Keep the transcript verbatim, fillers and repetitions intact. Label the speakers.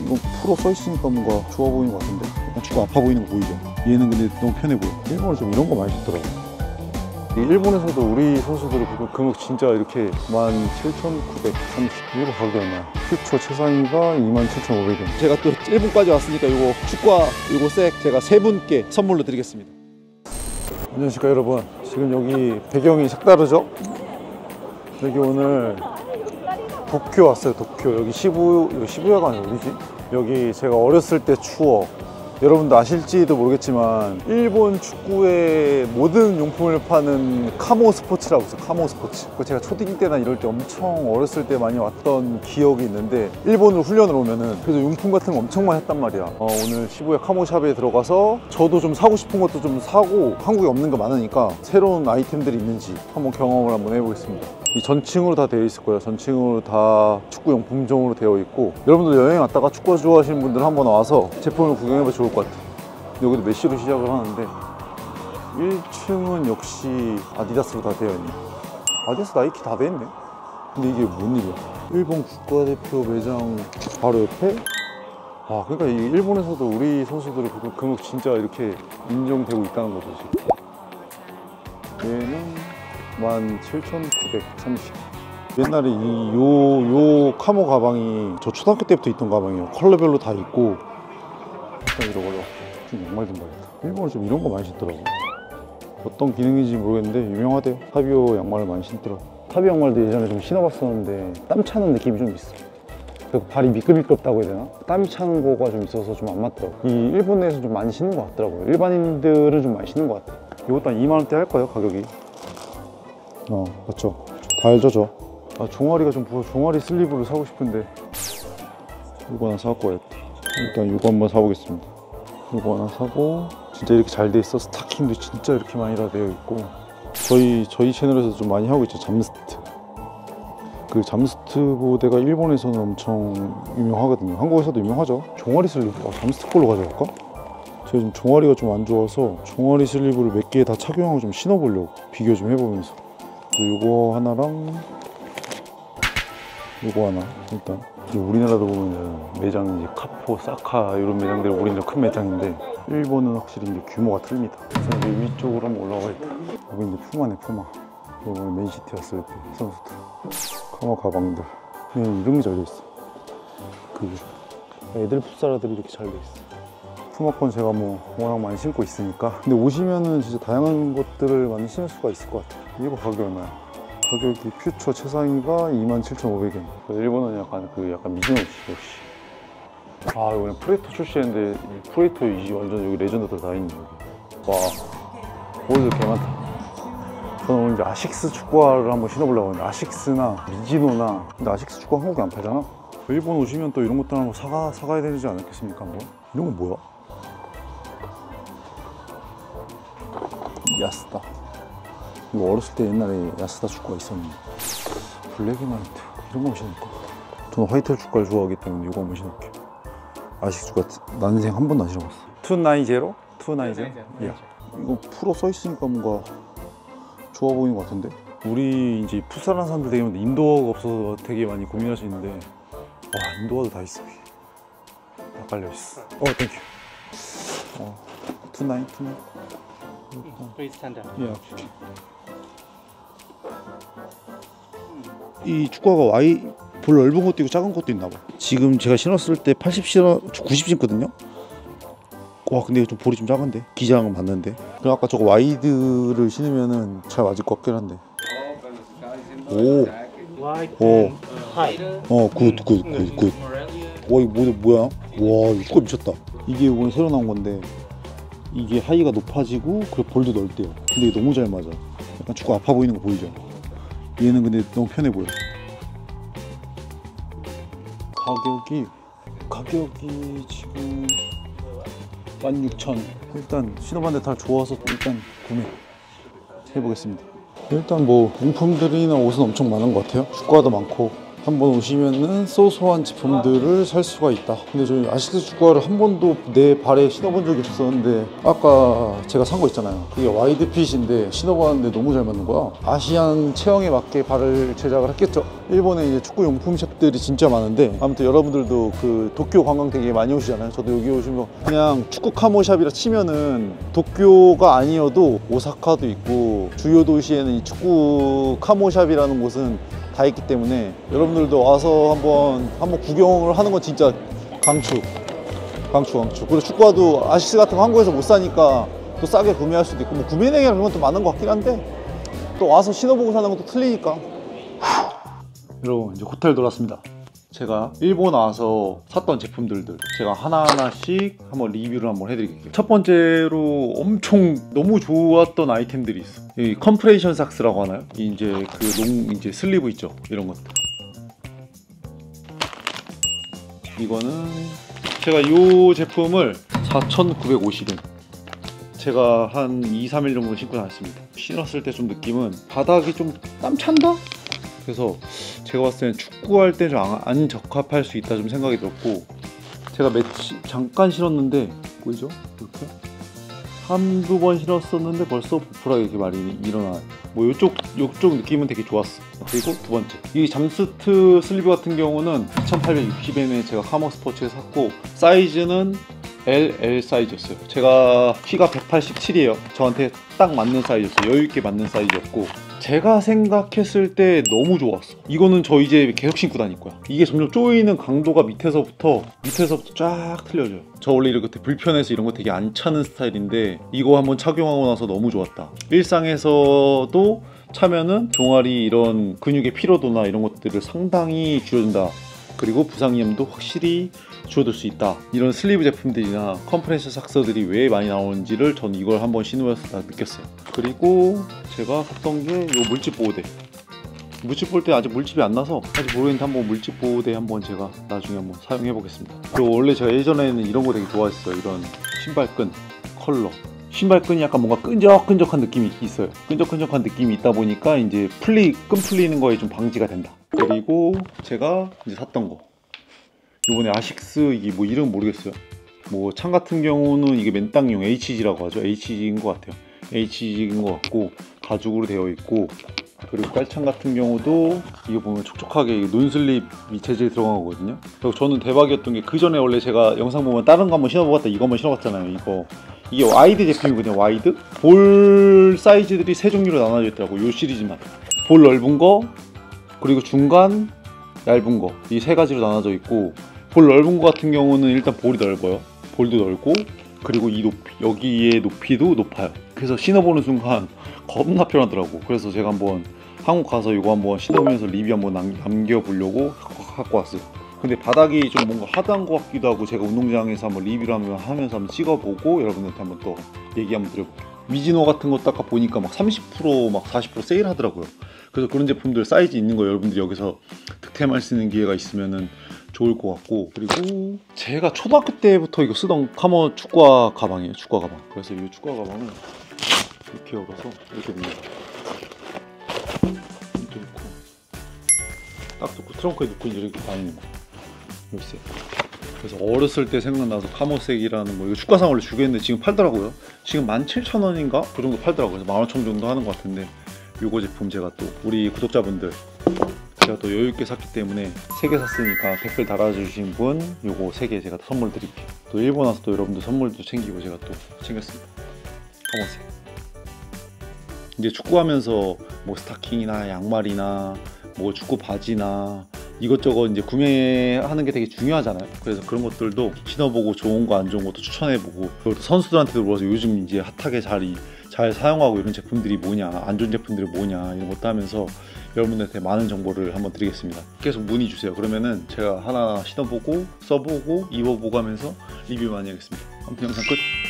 Speaker 1: 이거 프로 써있으니까 뭔가 좋아 보이는 것 같은데? 약간 축구 아파 보이는 거 보이죠? 얘는 근데 너무 편해 보여. 일본은 좀 이런 거 많이 줬더라고. 일본에서도 우리 선수들이 금액 진짜 이렇게 만 칠천구백삼십 이거 가격이 얼마야? 퓨처 최상위가 이만 칠천오백 원.
Speaker 2: 제가 또 일본까지 왔으니까 이거 축구화 이거 색 제가 세 분께 선물로 드리겠습니다.
Speaker 1: 안녕하십니까 여러분. 지금 여기 배경이 색다르죠? 여기 오늘 도쿄 왔어요. 도쿄. 여기 시부, 여기 시부야가 아니라 어디지? 여기 제가 어렸을 때 추억. 여러분도 아실지도 모르겠지만 일본 축구의 모든 용품을 파는 카모 스포츠라고 있어요. 카모 스포츠. 제가 초딩 때나 이럴 때 엄청 어렸을 때 많이 왔던 기억이 있는데 일본으로 훈련을 오면은 그래서 용품 같은 거 엄청 많이 했단 말이야. 어, 오늘 시부야 카모샵에 들어가서 저도 좀 사고 싶은 것도 좀 사고 한국에 없는 거 많으니까 새로운 아이템들이 있는지 한번 경험을 한번 해보겠습니다. 이 전층으로 다 되어 있을 거예요. 전층으로 다 축구 용품점으로 되어 있고 여러분들 여행 왔다가 축구 좋아하시는 분들 한번 와서 제품을 구경해보면 좋을 것 같아요. 여기도 메시로 시작을 하는데 일 층은 역시 아디다스로 다 되어 있네. 아디다스 나이키 다 돼 있네. 근데 이게 뭔 일이야? 일본 국가대표 매장 바로 옆에? 아 그러니까 이 일본에서도 우리 선수들이 금액 진짜 이렇게 인정되고 있다는 거죠 지금. 얘는 만 칠천구백삼십. 옛날에 이 요 요 카모 가방이 저 초등학교 때부터 있던 가방이에요. 컬러별로 다 있고. 일단 이러고요. 좀 양말 좀 봐야겠다. 일본은 좀 이런 거 많이 신더라고. 어떤 기능인지 모르겠는데 유명하대요. 타비오 양말을 많이 신더라고. 타비오 양말도 예전에 좀 신어봤었는데 땀 차는 느낌이 좀 있어. 그리고 발이 미끌미끌었다고 해야 되나? 땀이 차는 거가 좀 있어서 좀 안 맞더라고. 이 일본 내에서 좀 많이 신는 것 같더라고요. 일반인들은 좀 많이 신는 것 같아요. 이것도 한 이만 원대 할 거예요 가격이. 어 맞죠? 다 알죠 저. 아 종아리가 좀 부어. 종아리 슬리브를 사고 싶은데 이거 하나 사갖고 와야겠다. 일단 이거 한번 사보겠습니다. 이거 하나 사고. 진짜 이렇게 잘 돼 있어. 스타킹도 진짜 이렇게 많이 다 되어 있고. 저희 저희 채널에서 좀 많이 하고 있죠. 잠스트. 그 잠스트 보드가 일본에서는 엄청 유명하거든요. 한국에서도 유명하죠. 종아리 슬리브. 아, 잠스트 걸로 가져갈까? 제가 지금 종아리가 좀 안 좋아서 종아리 슬리브를 몇 개 다 착용하고 좀 신어보려고 비교 좀 해보면서. 요거 하나랑 요거 하나. 일단 우리나라도 보면 매장 이제 카포, 사카 이런 매장들이 우리나라 큰 매장인데 일본은 확실히 이제 규모가 틀립니다. 그래서 이제 위쪽으로 한번 올라가겠다. 여기 이제 푸마네 푸마. 이번에 맨시티 왔을 때 선수들 카모 가방들. 네, 이런 게 잘 돼 있어. 그 애들 풋사라들이 이렇게 잘 돼 있어. 푸마권 제가 뭐 워낙 많이 신고 있으니까. 근데 오시면은 진짜 다양한 것들을 많이 신을 수가 있을 것 같아요. 이거 가격이 얼마야? 가격이 퓨처 최상위가 이만 칠천오백 원. 일본은 약간 그 약간 미즈노치 역시. 아 이번에 프레토 출시했는데 프레토 이 완전 여기 레전드들 다 있네 여기. 와 오늘 개 많다. 저는 오늘 이제 아식스 축구화를 한번 신어보려고 하는데 아식스나 미즈노나. 근데 아식스 축구화 한국에 안 팔잖아. 일본 오시면 또 이런 것들 한번 사가, 사가야 되지 않겠습니까 한번? 이런 건 뭐야? 야스다. 이거 어렸을 때 옛날에 야스다 축구가 있었는데 블랙이마이트 이런 거 신을까? 저는 화이트 축구를 좋아하기 때문에 이거 한번 신을게요. 아식 축구 난생 한 번도 안 신어봤어. 투나이제로? 투나이제로? 야 이거 프로 써있으니까 뭔가 좋아 보이는 것 같은데? 우리 이제 풋살하는 사람들 되게 많은데 인도어가 없어서 되게 많이 고민하시는데 와 인도어도 다 있어. 다 깔려있어. 어 땡큐. 어 투나인 투나인. 예. 이 축구화가 와이 볼 넓은 것도 있고 작은 것도 있나 봐. 지금 제가 신었을 때 팔십 신어 구십 신거든요. 와 근데 좀 볼이 좀 작은데 기장은 봤는데. 그럼 아까 저거 와이드를 신으면은 잘 맞을 것 같긴 한데. 오. 오. 어 굿 굿 굿 굿. 와 이거 뭐, 뭐야? 와 이거 축구 미쳤다. 이게 오늘 새로 나온 건데 이게 하이가 높아지고 그리고 볼도 넓대요. 근데 이게 너무 잘 맞아. 약간 축구 아파 보이는 거 보이죠? 얘는 근데 너무 편해 보여. 가격이 가격이 지금 만 육천. 일단 신어봤는데 다 좋아서 일단 구매 해보겠습니다. 일단 뭐 용품들이나 옷은 엄청 많은 것 같아요. 축구화도 많고 한번 오시면은 소소한 제품들을 살 수가 있다. 근데 저희 아식스 축구화를 한 번도 내 발에 신어본 적이 없었는데 아까 제가 산 거 있잖아요. 그게 와이드 핏인데 신어봤는데 너무 잘 맞는 거야. 아시안 체형에 맞게 발을 제작을 했겠죠. 일본에 이제 축구 용품 샵들이 진짜 많은데 아무튼 여러분들도 그 도쿄 관광 되게 많이 오시잖아요. 저도 여기 오시면 그냥 축구 카모 샵이라 치면은 도쿄가 아니어도 오사카도 있고 주요 도시에는 이 축구 카모 샵이라는 곳은 다 있기 때문에 여러분들도 와서 한번 한번 구경을 하는 건 진짜 강추 강추 강추. 그리고 축구화도 아식스 같은 거 한국에서 못 사니까 또 싸게 구매할 수도 있고 뭐 구매 내기랑 그런 것도 많은 것 같긴 한데 또 와서 신어보고 사는 것도 틀리니까. 여러분 이제 호텔 돌았습니다. 제가 일본 와서 샀던 제품들들 제가 하나하나씩 한번 리뷰를 한번 해드릴게요. 첫 번째로 엄청 너무 좋았던 아이템들이 있어. 이 컴프레이션 삭스라고 하나요? 이제 그 롱 이제 슬리브 있죠. 이런 것들. 이거는 제가 이 제품을 사천구백오십 엔 제가 한 이, 삼 일 정도 신고 다녔습니다. 신었을 때 좀 느낌은 바닥이 좀 땀 찬다? 그래서 제가 봤을 때는 축구할 때 좀 안 적합할 수 있다 좀 생각이 들었고, 제가 매치 잠깐 신었는데 보이죠? 이렇게 한두 번 신었었는데 벌써 부풀하게 이렇게 말이 일어나. 뭐 요쪽 요쪽 느낌은 되게 좋았어. 그리고 두 번째, 이 잠스트 슬리브 같은 경우는 이천팔백육십 엔에 제가 카모 스포츠에서 샀고 사이즈는 엘, 엘 사이즈였어요. 제가 키가 백팔십칠이에요 저한테 딱 맞는 사이즈였어요. 여유있게 맞는 사이즈였고 제가 생각했을 때 너무 좋았어. 이거는 저 이제 계속 신고 다닐 거야. 이게 점점 조이는 강도가 밑에서부터 밑에서부터 쫙 틀려져요. 저 원래 이렇게 불편해서 이런 거 되게 안 차는 스타일인데 이거 한번 착용하고 나서 너무 좋았다. 일상에서도 차면은 종아리 이런 근육의 피로도나 이런 것들을 상당히 줄여준다. 그리고 부상 위험도 확실히 줄어들 수 있다. 이런 슬리브 제품들이나 컴프레셔 삭스들이 왜 많이 나오는지를 전 이걸 한번 신으면서 느꼈어요. 그리고 제가 샀던 게 이 물집 보호대. 물집 보호대 아직 물집이 안 나서 아직 모르겠는데 한번 물집 보호대 한번 제가 나중에 한번 사용해 보겠습니다. 그리고 원래 제가 예전에는 이런 거 되게 좋아했어요. 이런 신발끈 컬러. 신발끈이 약간 뭔가 끈적끈적한 느낌이 있어요. 끈적끈적한 느낌이 있다 보니까 이제 풀리 끈 풀리는 거에 좀 방지가 된다. 그리고 제가 이제 샀던 거, 요번에 아식스 이게 뭐 이름 모르겠어요. 뭐 창 같은 경우는 이게 맨땅용 에이치지라고 하죠. 에이치지인 것 같아요. 에이치지인 것 같고 가죽으로 되어 있고, 그리고 깔창 같은 경우도 이거 보면 촉촉하게 논슬립이 재질이 들어간 거거든요. 그리고 저는 대박이었던 게 그 전에 원래 제가 영상 보면 다른 거 한번 신어보았다 이거 한번 신어봤잖아요. 이거 이게 와이드 제품이거든요. 와이드 볼 사이즈들이 세 종류로 나눠져 있더라고. 요 시리즈만 볼 넓은 거 그리고 중간 얇은 거 이 세 가지로 나눠져 있고, 볼 넓은 거 같은 경우는 일단 볼이 넓어요. 볼도 넓고 그리고 이 높이 여기의 높이도 높아요. 그래서 신어보는 순간 겁나 편하더라고. 그래서 제가 한번 한국 가서 이거 한번 신어보면서 리뷰 한번 남겨보려고 갖고 왔어요. 근데 바닥이 좀 뭔가 하드한 것 같기도 하고 제가 운동장에서 한번 리뷰를 하면서 한번 찍어보고 여러분들한테 한번 또 얘기 한번 드려볼게요. 미즈노 같은 것도 아까 보니까 막 삼십 퍼센트 막 사십 퍼센트 세일 하더라고요. 그래서 그런 제품들 사이즈 있는 거 여러분들이 여기서 득템할 수 있는 기회가 있으면은 좋을 것 같고, 그리고 제가 초등학교 때부터 이거 쓰던 카모 축구화 가방이에요. 축구화 가방. 그래서 이 축구화 가방은 이렇게 열어서 이렇게 됩니다. 이렇게 놓고 딱 놓고 트렁크에 놓고 이렇게 다니는 거. 열쇠. 그래서 어렸을 때 생각나서 카모색이라는 거, 이거 축구화상 원래 주겠는데 지금 팔더라고요. 지금 만 칠천 원인가? 그 정도 팔더라고요. 만 오천 원 정도 하는 것 같은데 요거 제품 제가 또 우리 구독자분들 제가 또 여유있게 샀기 때문에 세 개 샀으니까 댓글 달아주신 분 요거 세 개 제가 선물 드릴게요. 또 일본 와서 또 여러분들 선물도 챙기고 제가 또 챙겼습니다. 검은색. 이제 축구하면서 뭐 스타킹이나 양말이나 뭐 축구 바지나 이것저것 이제 구매하는 게 되게 중요하잖아요. 그래서 그런 것들도 신어보고 좋은 거 안 좋은 것도 추천해보고, 그리고 선수들한테도 물어서 요즘 이제 핫하게 잘, 잘 사용하고 이런 제품들이 뭐냐, 안 좋은 제품들이 뭐냐 이런 것도 하면서 여러분들한테 많은 정보를 한번 드리겠습니다. 계속 문의 주세요. 그러면은 제가 하나 신어보고 써보고 입어보고 하면서 리뷰 많이 하겠습니다. 아무튼 영상 끝.